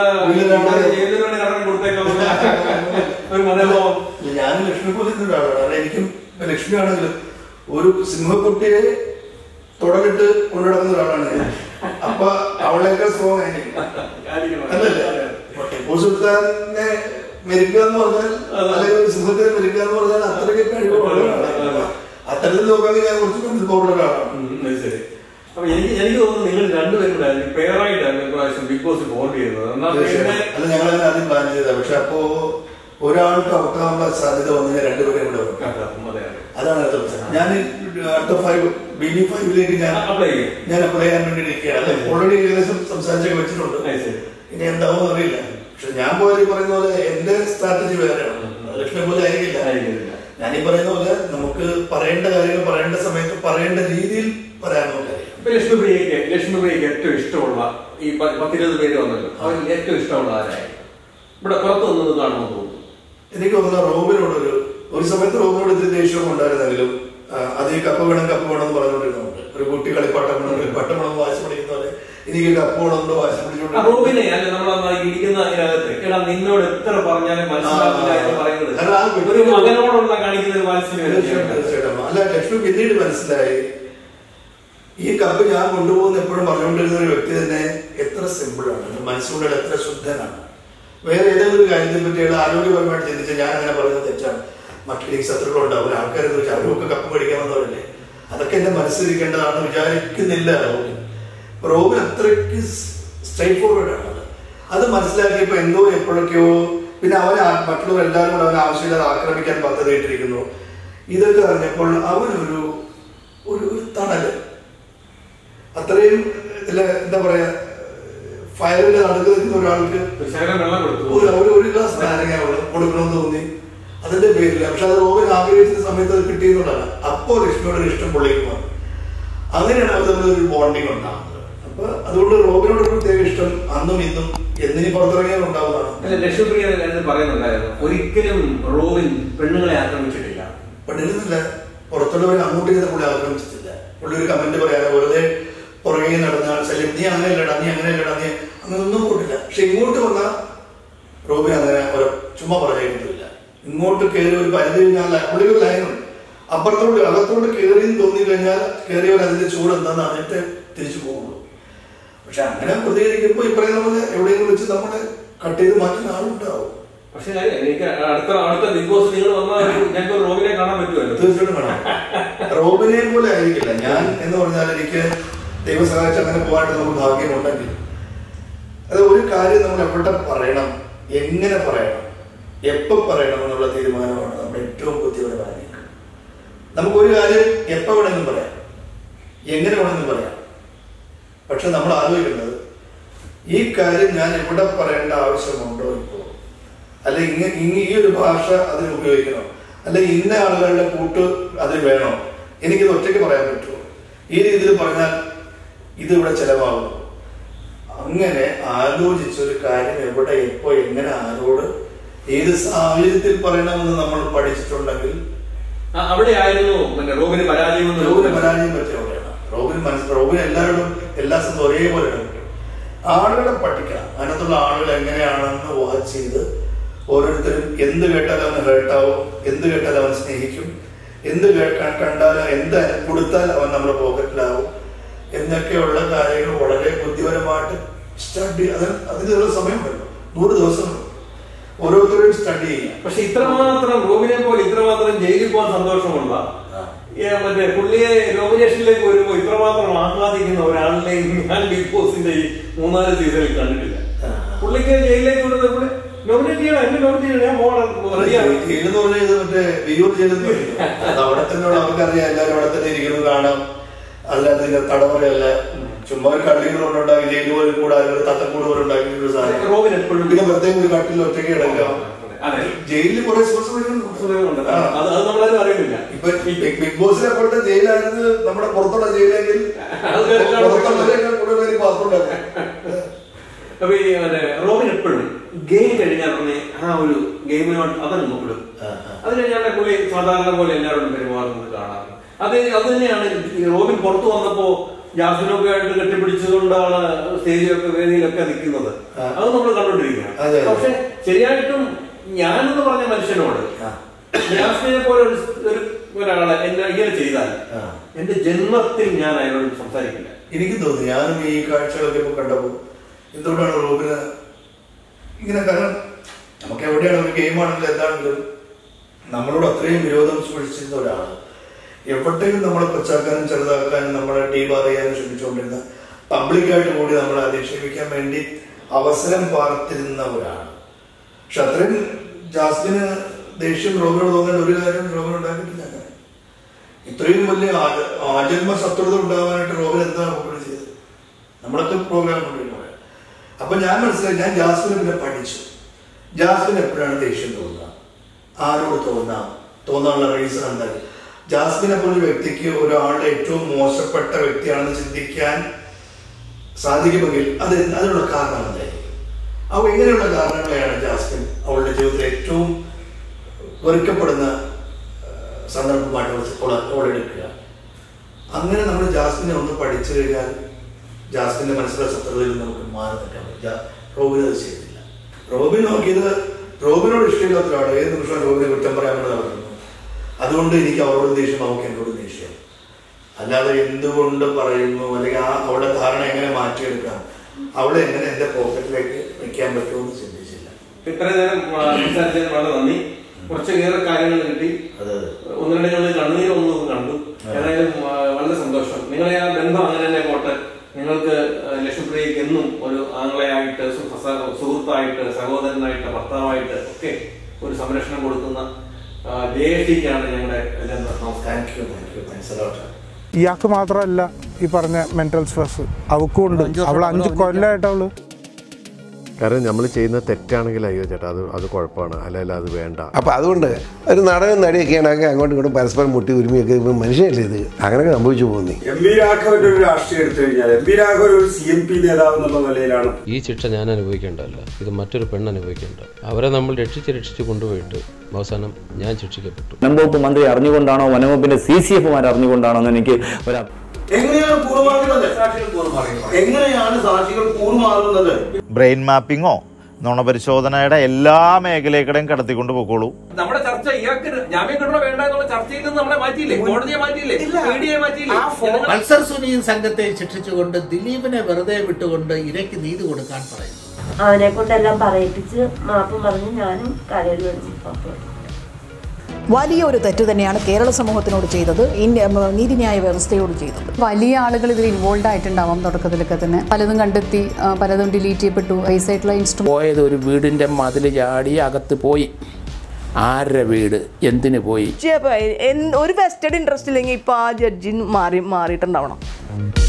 ഒരു മനോഭാവം. ഞാൻ ലക്ഷ്മി പോലെ ആളാണ്. എനിക്കും ലക്ഷ്മി ആണെങ്കിലും ഒരു സിംഹക്കുട്ടിയെ തുടലിട്ട് കൊണ്ടുനടക്കുന്ന ഒരാളാണ് ഞാൻ. അപ്പൊ അവളേക്കാൾ സ്ട്രോങ് ആയിരിക്കും അല്ലല്ലേ? ടിപ്പു സുൽത്താനെ മെരിക്കുക എന്ന് പറഞ്ഞാൽ അല്ലെങ്കിൽ ഒരു സിംഹത്തിനെ മെരിക്കുക എന്ന് പറഞ്ഞാൽ അത്രയ്ക്ക് കഴിവുള്ളതാണ്. അത്തരത്തിൽ നോക്കുകയാണെങ്കിൽ ഞാൻ കുറച്ച് കണ്ടിൽ പോകുന്ന ഒരാളാണ്. അപ്പൊ എനിക്ക് എനിക്ക് തോന്നുന്നു നിങ്ങൾ രണ്ടുപേരും പേരായിട്ടാണ് ബിഗ് ബോസ് ഫോർഡ് ചെയ്യുന്നത്. അല്ല ഞങ്ങൾ തന്നെ ആദ്യം പ്ലാൻ ചെയ്തത്. പക്ഷെ അപ്പോ ഒരാൾക്ക് ഔട്ടാകാനുള്ള സാധ്യത വന്നാൽ രണ്ടുപേരും കൂടെ അതാണ് അടുത്ത പ്രശ്നം. ഞാൻ അടുത്ത ഫൈവ് ബി ബി ഫൈവിലേക്ക് ഞാൻ ഞാൻ അപ്ലൈ ചെയ്യാൻ വേണ്ടി ഇരിക്കുകയാണ്. അല്ലെ ഓൾറെഡി ഏകദേശം സംസാരിച്ചൊക്കെ വെച്ചിട്ടുണ്ട്. ഇനി എന്താവും അറിയില്ല. പക്ഷെ ഞാൻ പോയി പറയുന്ന പോലെ എന്റെ സ്ട്രാറ്റജി വേറെയാണ്. ലക്ഷ്മി പോലെ ആയിരിക്കില്ല. ഞാനീ പറയുന്ന പോലെ നമുക്ക് പറയേണ്ട കാര്യങ്ങൾ പറയേണ്ട സമയത്ത് പറയേണ്ട രീതിയിൽ പറയാനുള്ള കാര്യം. ലക്ഷ്മിപ്രിയക്ക് ലക്ഷ്മിപ്രിയക്ക് ഏറ്റവും ഇഷ്ടമുള്ള ഈ പത്തിരുപത് പേര് വന്നല്ലോ, അവർക്ക് ഏറ്റവും ഇഷ്ടമുള്ള ആരായി ഇവിടെ പുറത്തു വന്നത് കാണുമ്പോൾ തോന്നുന്നു? എനിക്ക് തോന്നുന്ന റോബിനോടൊരു ഒരു സമയത്ത് റോബിനോട് ഇത്തിരി ദേഷ്യവും ഉണ്ടായിരുന്നെങ്കിലും അത് ഈ കപ്പ വേണം കപ്പ വേണം എന്ന് പറഞ്ഞുകൊണ്ടിരുന്നുണ്ട്. ഒരു കുട്ടി കളിപ്പാട്ടം വേണം കളിപ്പാട്ടം വേണം വാശി പിടിക്കുന്ന പോലെ എനിക്ക് കപ്പ വേണമെന്ന് വാശി പിടിച്ചോണ്ട് റോബിനെ അല്ല നമ്മൾ ഇരിക്കുന്ന ഇതിനകത്ത് നിന്നോട് എത്ര പറഞ്ഞാലും മനസ്സിലാക്കില്ല എന്ന് പറയുന്നത് ഒരു മകനോടുള്ള കാണിക്കുന്ന ഒരു വാത്സല്യം. തീർച്ചയായിട്ടും. അല്ല ലക്ഷ്മി പിന്നീട് മനസ്സിലായി ഈ കപ്പ് ഞാൻ കൊണ്ടുപോകുന്ന എപ്പോഴും പറഞ്ഞുകൊണ്ടിരുന്ന ഒരു വ്യക്തി തന്നെ എത്ര സിമ്പിളാണ്, മനസ്സുകൊണ്ട് എത്ര ശുദ്ധനാണ്. വേറെ ഏതെങ്കിലും ഒരു കാര്യത്തെ പറ്റിയുള്ള ആരോഗ്യപരമായിട്ട് ചിന്തിച്ചാൽ ഞാൻ അങ്ങനെ പറയുന്നത് തെറ്റാണ്. മറ്റൊരു ശത്രുക്കളുണ്ടാവും, ആൾക്കാരെ കുറിച്ച് അവരൊക്കെ കപ്പ് പഠിക്കാമെന്നവരല്ലേ, അതൊക്കെ എന്റെ മനസ്സിലിരിക്കേണ്ടതാണെന്ന് വിചാരിക്കുന്നില്ല റോബിൻ. റോബിൻ അത്രയ്ക്ക് സ്ട്രൈറ്റ് ഫോർവേഡ് ആണ്. അത് മനസ്സിലാക്കിയപ്പോ എന്തോ എപ്പോഴൊക്കെയോ പിന്നെ അവൻ മറ്റുള്ളവരെല്ലാവരും കൂടെ അവൻ ആവശ്യമില്ലാതെ ആക്രമിക്കാൻ പദ്ധതിയിട്ടിരിക്കുന്നു. ഇതൊക്കെ അറിഞ്ഞപ്പോൾ അവനൊരു ഒരു തണല് അത്രയും എന്താ പറയാ ഫയറിന്റെ നടുക്ക് നിൽക്കുന്ന ഒരാൾക്ക് ഒരു ഗ്ലാസ് നാരങ്ങ കൊടുക്കണമെന്ന് തോന്നി. അതിന്റെ പേരില്ല. പക്ഷെ അത് റോബിൻ ആഗ്രഹിച്ച സമയത്ത് അത് കിട്ടിയെന്നുള്ളതാണ്. അപ്പോ ലക്ഷ്മിയോട് ഇഷ്ടം പൊള്ളിക്ക് വന്നു. അങ്ങനെയാണ് അവർ തമ്മിലൊരു ബോണ്ടിങ് ഉണ്ടാകുന്നത്. അപ്പൊ അതുകൊണ്ട് റോബിനോട് പ്രത്യേക ഇഷ്ടം അന്നും ഇന്നും എന്തിനു പുറത്തിറങ്ങിയാലും ഉണ്ടാവുന്നതാണ്. ലക്ഷ്മിപ്രിയ പറയുന്നുണ്ടായിരുന്നു ഒരിക്കലും റോബിൻ പെണ്ണുങ്ങളെ ആക്രമിച്ചിട്ടില്ല. പെണ്ണുങ്ങളില്ല, പുറത്തുള്ളവരെ അങ്ങോട്ട് ചെയ്ത പുള്ളി ആക്രമിച്ചിട്ടില്ല. പുള്ളി ഒരു കമന്റ് പറയാതെ വെറുതെ പുറകെ നടന്നാൽ ശല്യം നീ അങ്ങനെ ഇല്ലടാ നീ അങ്ങനെ ഇല്ലടാ നീ അങ്ങനൊന്നും പോട്ടില്ല. പക്ഷെ ഇങ്ങോട്ട് വന്നാൽ റോബിൻ അങ്ങനെ ഒരു ചുമ്മാ പറഞ്ഞിട്ടില്ല. ഇങ്ങോട്ട് കയറി ഒരു പരിധി കഴിഞ്ഞാൽ പുള്ളി ഒരു ലൈനുണ്ട്. അപ്പുറത്തോട്ട് അകത്തോട്ട് കയറിയെന്ന് തോന്നി കഴിഞ്ഞാൽ കയറിയവർ അതിന്റെ ചൂട് എന്താണെന്ന് അറിഞ്ഞിട്ട് തിരിച്ചു പോകുള്ളൂ. പക്ഷെ അങ്ങനെ പ്രതികരിക്കുമ്പോൾ ഈ പറയുന്ന പോലെ എവിടെയെങ്കിലും വെച്ച് നമ്മളെ കട്ട് ചെയ്ത് മാറ്റുന്ന ആളുണ്ടാവും. പക്ഷെ എനിക്ക് അടുത്ത അടുത്ത ബിഗ് ബോസ് നിങ്ങൾ വന്നാൽ ഞങ്ങൾക്ക് റോബിനെ കാണാൻ പറ്റുമല്ലോ? തീർച്ചയായിട്ടും കാണാം. റോബിനെ പോലെ ആയിരിക്കില്ല ഞാൻ എന്ന് പറഞ്ഞാൽ എനിക്ക് ദൈവം സഹായിച്ച് അങ്ങനെ പോകാനായിട്ട് നമുക്ക് ഭാഗ്യമുണ്ടെങ്കിൽ അത് ഒരു കാര്യം നമ്മൾ എവിടെ പറയണം, എങ്ങനെ പറയണം, എപ്പോൾ പറയണം എന്നുള്ള തീരുമാനമാണ് നമ്മുടെ ഏറ്റവും ബുദ്ധിപരമായ നീക്കം. നമുക്കൊരു കാര്യം എപ്പോൾ വേണമെങ്കിലും പറയാം, എങ്ങനെ വേണമെങ്കിലും പറയാം. പക്ഷെ നമ്മൾ ആലോചിക്കുന്നത് ഈ കാര്യം ഞാൻ എവിടെ പറയേണ്ട ആവശ്യമുണ്ടോ ഇപ്പോൾ, അല്ലെ ഇങ്ങനെ ഈ ഒരു ഭാഷ അതിന് ഉപയോഗിക്കണോ, അല്ലെ ഇന്ന ആളുകളുടെ കൂട്ട് അതിൽ വേണോ, എനിക്കിത് ഒറ്റയ്ക്ക് പറയാൻ പറ്റുമോ, ഈ രീതിയിൽ പറഞ്ഞാൽ ഇതിവിടെ ചെലവാകും. അങ്ങനെ ആലോചിച്ചൊരു കാര്യം എവിടെ എപ്പോ എങ്ങനെ ആരോട് ഏത് സാഹചര്യത്തിൽ പറയണമെന്ന് നമ്മൾ പഠിച്ചിട്ടുണ്ടെങ്കിൽ അവിടെ ആയിരുന്നു റോബിന് പരാജയം. റോബിന് പരാജയം പറ്റിയ അവിടെയാണ്. റോബിന് മനസ്സിൽ റോബിന് എല്ലാവരോടും എല്ലാ സ്ഥലത്തും ഒരേപോലെ ഇടം കിട്ടും. ആളുകളെ പഠിക്കണം, അതിനകത്തുള്ള ആളുകൾ എങ്ങനെയാണെന്ന് വാച്ച് ചെയ്ത് ഓരോരുത്തരും എന്ത് കേട്ടാലും അവന് ഹേർട്ടാവും, എന്ത് കേട്ടാലും അവൻ സ്നേഹിക്കും, എന്ത് കേൾക്കാൻ കണ്ടാലും എന്ത് കൊടുത്താൽ അവൻ നമ്മുടെ പോക്കറ്റിലാവും എന്നൊക്കെയുള്ള കാര്യങ്ങൾ വളരെ ബുദ്ധിപരമായിട്ട് സ്റ്റഡി. അത് അതിനുള്ള സമയം വരും, നൂറ് ദിവസം ഓരോരുത്തരും സ്റ്റഡി ചെയ്യാം. പക്ഷെ ഇത്രമാത്രം റോബിനെ പോലെ ഇത്രമാത്രം ജയിലിൽ പോകാൻ സന്തോഷമുള്ള മറ്റേ പുള്ളിയെ നോമിനേഷനിലേക്ക് വരുമ്പോൾ ഇത്രമാത്രം ആഹ്ലാദിക്കുന്ന ഒരാളിനെയും ഞാൻ ബിഗ് ബോസിന്റെ ഈ മൂന്നാല് സീസണിൽ കണ്ടിട്ടില്ല. പുള്ളിക്ക് ജയിലിലേക്ക് വിടുന്നത് നോമിനേറ്റ് ചെയ്യണം, എന്നെ നോമിനേറ്റ് ചെയ്യണം, ഞാൻ പോകണം. ജയിലെന്ന് പറഞ്ഞത് മറ്റേ വിയൂർ ജയിലെന്ന് പറയുന്നത് അവിടെ തന്നെ അവർക്കറിയാം, എല്ലാവരും അവിടെ തന്നെ ഇരിക്കുന്നത് കാണാം. അല്ലാതെ തടവറയല്ല, ചുമ്മാ ഒരു കള്ളികളുണ്ടാക്കി ജയിൽ പോലും കൂടെ തത്തക്കൂട് പോലെ ഉണ്ടാക്കിയൊരു സാധനം. പിന്നെ പ്രത്യേകം ഒരു കട്ടിൽ ഒറ്റയ്ക്ക് കിടക്കാം. ജയിലിൽ കുറെ ഇപ്പൊ ബിഗ് ബോസിനെ പോലത്തെ ജയിലായിരുന്നു നമ്മുടെ പുറത്തുള്ള ജയിലെങ്കിൽ കൂടുതൽ പാസ്പോർട്ട്. അപ്പൊ ഈ റോബിൻ എപ്പോഴും ഗെയിം കഴിഞ്ഞാൽ തന്നെ ആ ഒരു ഗെയിമിനോട് അതങ്ങ് നോക്കിടും. അത് കഴിഞ്ഞാൽ പുള്ളി സാധാരണ പോലെ എല്ലാവരോടും പെരുമാറുന്നത് കാണാറുണ്ട്. അത് അത് തന്നെയാണ് റോബിൻ പുറത്തു വന്നപ്പോ ജാസ്മിനൊക്കെ ആയിട്ട് കെട്ടിപ്പിടിച്ചുകൊണ്ടാണ് സ്റ്റേജിലൊക്കെ വേദിയിലൊക്കെ നിൽക്കുന്നത്. അത് നമ്മൾ കണ്ടോണ്ടിരിക്കുകയാണ്. പക്ഷെ ശരിയായിട്ടും ഞാനെന്ന് പറഞ്ഞ മനുഷ്യനോട് ജാസ്മിനെ പോലെ ഒരു ഒരാളെ എന്നെ ഇങ്ങനെ ചെയ്താൽ എന്റെ ജന്മത്തിൽ ഞാൻ അയാളോട് സംസാരിക്കില്ല. എനിക്ക് തോന്നി ഞാനും ഈ കാഴ്ചകളൊക്കെ ഇപ്പൊ കണ്ടപ്പോ എന്തുകൊണ്ടാണ് റോബിന് ഇങ്ങനെ, കാരണം നമുക്ക് എവിടെയാണ് ഒരു ഗെയിമാണെങ്കിലും എന്താണെങ്കിലും നമ്മളോട് അത്രയും വിരോധം സൂക്ഷിച്ചിരുന്ന ഒരാള് എവിടെയും നമ്മളെ കൊച്ചാക്കാനും ചെറുതാക്കാനും നമ്മളെ ടീം അറിയാനും ശ്രമിച്ചുകൊണ്ടിരുന്ന, പബ്ലിക്കായിട്ട് കൂടി നമ്മളെ അധിക്ഷേപിക്കാൻ വേണ്ടി അവസരം പാർത്തിരുന്ന ഒരാള്. പക്ഷെ അത്രയും ജാസ്മിന് ദേഷ്യം റോബിനോട് തോന്നേണ്ട ഒരു കാര്യം റോബിൻ ഉണ്ടാക്കിയിട്ടില്ല. അങ്ങനെ ഇത്രയും വലിയ ആജന്മ ശത്രുത ഉണ്ടാവാനായിട്ട് റോബിൻ എന്താ റോബിൻ ചെയ്തത്? നമ്മളൊക്കെ പ്രോഗ്രാം കൊണ്ടുപോയി. അപ്പൊ ഞാൻ മനസ്സിലായി, ഞാൻ ജാസ്മിനെ പിന്നെ പഠിച്ചു. ജാസ്മിന് എപ്പോഴാണ് ദേഷ്യം തോന്നുക, ആരോട് തോന്നാം, തോന്നാനുള്ള റീസൺ എന്തായാലും ജാസ്മിനെ പോലെ വ്യക്തിക്ക് ഒരാളുടെ ഏറ്റവും മോശപ്പെട്ട വ്യക്തിയാണെന്ന് ചിന്തിക്കാൻ സാധിക്കുമെങ്കിൽ അത് അതിനുള്ള കാരണം എന്തായിരിക്കും? അവ ഇങ്ങനെയുള്ള കാരണങ്ങളെയാണ് ജാസ്മിൻ അവളുടെ ജീവിതത്തിൽ ഏറ്റവും വെറുക്കപ്പെടുന്ന സന്ദർഭമായിട്ട് അവളെടുക്കുക. അങ്ങനെ നമ്മൾ ജാസ്മിനെ ഒന്ന് പഠിച്ചു കഴിഞ്ഞാൽ ജാസ്മിന്റെ മനസ്സിലെ ശത്രുതയിൽ നമുക്ക് മാറി നിൽക്കാൻ പറ്റും. റോബിൻ അത് ചെയ്തില്ല. റോബിൻ നോക്കിയത് റോബിനോട് ഇഷ്ടമില്ലാത്ത ഒരാൾ ഏത് നിമിഷം റോബിനെ കുറ്റം പറയാമെന്ന് നടക്കുന്നു. അതുകൊണ്ട് എനിക്ക് അവളോട് ദേഷ്യം, അവൾക്ക് എന്നോട് ദേഷ്യം. അല്ലാതെ എന്തുകൊണ്ട് പറയുന്നു അല്ലെങ്കിൽ ആ അവളുടെ ധാരണ എങ്ങനെ മാറ്റിയെടുക്കാം, അവളെ എങ്ങനെ എന്റെ പോക്കറ്റിലേക്ക് വെക്കാൻ പറ്റുമെന്ന് ചിന്തിച്ചില്ല. ഇത്ര നേരം സംസാരിച്ചതിന് വളരെ നന്ദി. കുറച്ചേറെ കാര്യങ്ങൾ കിട്ടി. ഒന്ന് രണ്ട് ഞങ്ങൾ കണ്ണീരൊന്നും കണ്ടു. ഏതായാലും വളരെ സന്തോഷം. നിങ്ങളെ ആ ബന്ധം അങ്ങനെ തന്നെ പോട്ടെ. നിങ്ങൾക്ക് ലക്ഷ്മിപ്രിയക്ക് എന്നും ഒരു ആംഗ്ലയായിട്ട്, സുഹൃത്തായിട്ട്, സഹോദരനായിട്ട്, ഭർത്താവായിട്ട് ഒക്കെ ഒരു സംരക്ഷണം കൊടുക്കുന്ന ദേശിക്കാണ് ഞങ്ങളുടെ നമസ്കാരം. ഇയാൾക്ക് മാത്രമല്ല ഈ പറഞ്ഞ മെന്റൽ സ്ട്രെസ് അവൾക്കും ഉണ്ട്. അവൾ അഞ്ച് കൊല്ലമായിട്ട് അവള്, കാരണം നമ്മൾ ചെയ്യുന്ന തെറ്റാണെങ്കിൽ അയ്യോ ചേട്ടാ അത് അത് കുഴപ്പമാണ്, അല്ലെങ്കിൽ അത് വേണ്ട. അപ്പം അതുകൊണ്ട് ഒരു നടനും നടിയൊക്കെയാണെങ്കിൽ അങ്ങോട്ടും ഇങ്ങോട്ടും പരസ്പരം മുട്ടി ഉരുമിയൊക്കെ മനുഷ്യനല്ലേ ഇത്, അങ്ങനെയൊക്കെ സംഭവിച്ചു പോകുന്നു. എം വി രാഘവന്റെ ഒരു രാഷ്ട്രീയം എടുത്തു കഴിഞ്ഞാൽ എം വി രാഘവൻ ഒരു സി എം പി നേതാവ് എന്നുള്ള നിലയിലാണ്. ഈ ശിക്ഷ ഞാൻ അനുഭവിക്കേണ്ടതല്ല, ഇത് മറ്റൊരു പെണ്ണ് അനുഭവിക്കേണ്ട. അവരെ നമ്മൾ രക്ഷിച്ച് രക്ഷിച്ച് കൊണ്ടുപോയിട്ട് അവസാനം ഞാൻ ശിക്ഷിക്കപ്പെട്ടു. വനംവകുപ്പ് മന്ത്രി അറിഞ്ഞുകൊണ്ടാണോ വനംവകുപ്പിന്റെ സി സി എഫുമാർ അറിഞ്ഞുകൊണ്ടാണോ എന്ന് എനിക്ക് ഒരു എങ്ങനെയാണ് കൂറുമാറുന്നത്? എങ്ങനെയാണ് സാക്ഷികൾ കൂറുമാറുന്നത്? ബ്രെയിൻ മാപ്പിങ്ങോ നുണപരിശോധനയുടെ എല്ലാ മേഖലകളെയും കടത്തിക്കൊണ്ട് പോയിക്കോളൂ. നമ്മുടെ ചർച്ച ഇയാൾക്ക് ജാമ്യം കിട്ടണോ വേണ്ട എന്നുള്ള ചർച്ചയിൽ നിന്ന് നമ്മളെ മാറ്റിയില്ലേ, കോടതിയെ മാറ്റിയില്ലേ, മീഡിയയെ മാറ്റിയില്ലേ. മത്സർ സുനിയും സംഘത്തെ ശിക്ഷിച്ചുകൊണ്ട് ദിലീപിനെ വെറുതെ വിട്ടുകൊണ്ട് ഇരയ്ക്ക് നീതി കൊടുക്കാൻ പറയുന്നു. അവനെ കൊണ്ടെല്ലാം പറയിപ്പിച്ച് മാപ്പ് പറഞ്ഞ് ഞാനും കരയിൽ മേടിച്ചു. വലിയൊരു തെറ്റ് തന്നെയാണ് കേരള സമൂഹത്തിനോട് ചെയ്തത്, നീതിന്യായ വ്യവസ്ഥയോട് ചെയ്തത്. വലിയ ആളുകൾ ഇതിൽ ഇൻവോൾവ് ആയിട്ടുണ്ടാവാം. തുടക്കത്തിലൊക്കെ തന്നെ പലതും കണ്ടെത്തി, പലതും ഡിലീറ്റ് ചെയ്യപ്പെട്ടു. ഐസൈറ്റുള്ള ഇൻസ്ട്രുമെന്റ് പോയത് ഒരു വീടിന്റെ മതിൽ ചാടി അകത്ത് പോയി. ആരുടെ വീട്, എന്തിനു പോയി? ഒരു വെസ്റ്റഡ് ഇൻട്രസ്റ്റ് ഇല്ലെങ്കിൽ ഇപ്പൊ ആ ജഡ്ജി മാറി മാറിയിട്ടുണ്ടാവണം.